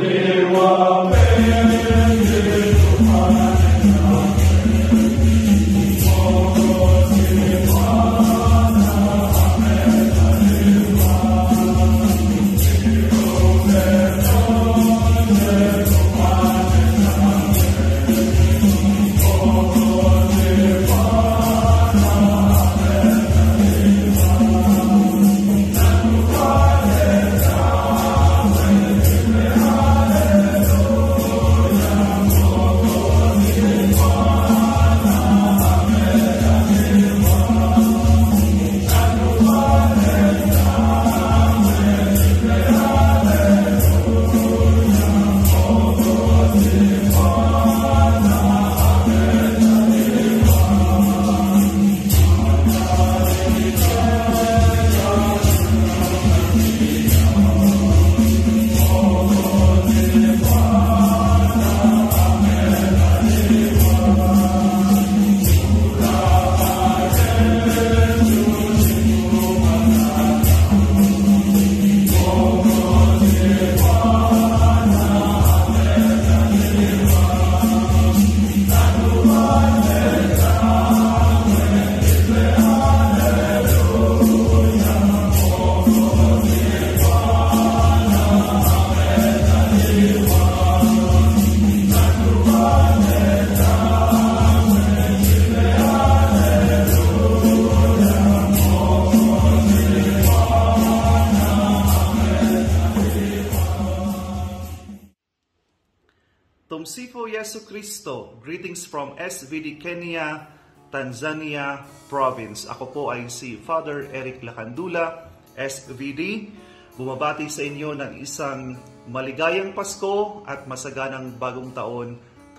Tumsifu Yesu Kristo, greetings from SVD Kenya, Tanzania Province. Ako po ay si Father Eric Lacandula, SVD. Bumabati sa inyo ng isang maligayang Pasko at masaganang bagong taon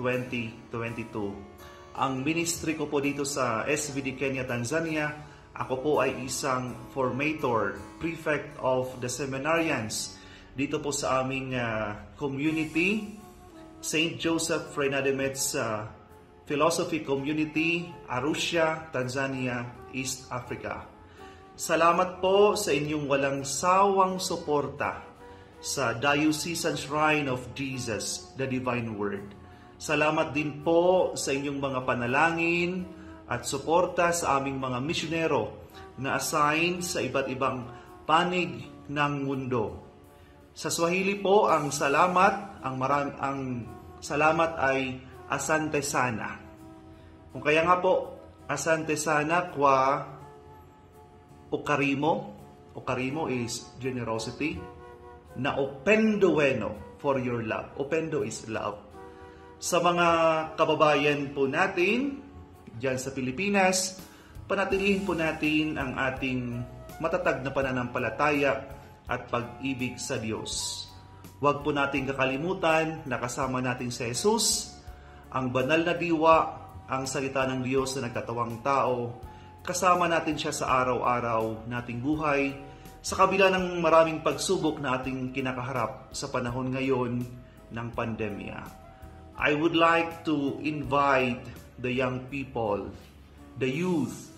2022. Ang ministry ko po dito sa SVD Kenya, Tanzania, ako po ay isang formator, prefect of the seminarians dito po sa aming community, St. Joseph Freinademet's Philosophy Community, Arusha, Tanzania, East Africa. Salamat po sa inyong walang sawang suporta sa Diocesan Shrine of Jesus, the Divine Word. Salamat din po sa inyong mga panalangin at suporta sa aming mga misyonero na assigned sa iba't ibang panig ng mundo. Sa Swahili po, ang salamat, ang salamat ay asante sana. Kung kaya nga po, asante sana kwa ukarimo. Ukarimo is generosity. Na opendo bueno for your love. Opendo is love. Sa mga kababayan po natin, dyan sa Pilipinas, panatilihin po natin ang ating matatag na pananampalataya at pag-ibig sa Diyos. Huwag po nating kakalimutan na kasama natin si Jesus, ang banal na diwa, ang salita ng Diyos na nagkatawang tao. Kasama natin siya sa araw-araw nating buhay, sa kabila ng maraming pagsubok na ating kinakaharap sa panahon ngayon ng pandemya. I would like to invite the young people, the youth,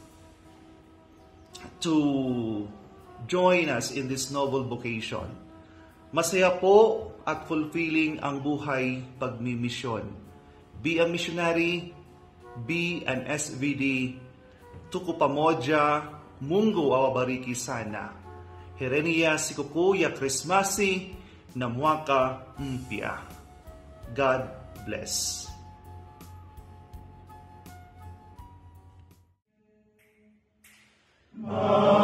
to join us in this noble vocation. Masaya po at fulfilling ang buhay pagmimisyon. Be a missionary, be an SVD, tuko pamoja, Mungu awabariki sana. Herenia sikukuu ya Krismasi na mwaka mpya. God bless. Amen.